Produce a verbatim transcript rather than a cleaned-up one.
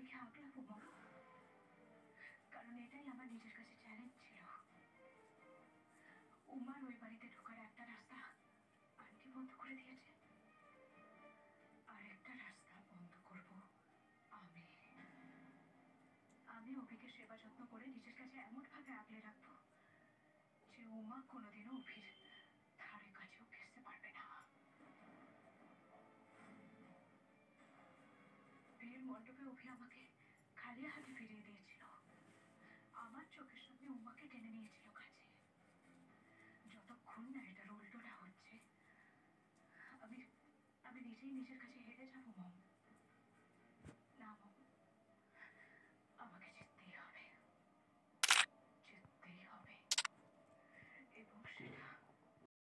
অভিকে আগলাবো মম, কারণ এটাই আমার নিজের কাছে চ্যালেঞ্জ ছিল। উমার ওই বাড়িতে ঢোকার একটা রাস্তা আন্টি বন্ধ করে দিয়েছে, আর একটা রাস্তা বন্ধ করব আমি। আমি অভিকে সেবা যত্ন করে নিজের কাছে এমন ভাবে আগলে রাখবো যে উমা কোনোদিনও অভির ধারে কাছেও ঘেঁষতে পারবে না। বিয়ের মণ্ডপে অভি আমাকে খালি হাতে ফিরিয়ে দিয়েছিল, আমার চোখের সামনে উমাকে টেনে নিয়েছিল কাছে। যতক্ষণ না এটার উল্টোটা হচ্ছে আমি আমি নিজেই নিজের কাছে হেরে যাবো মম।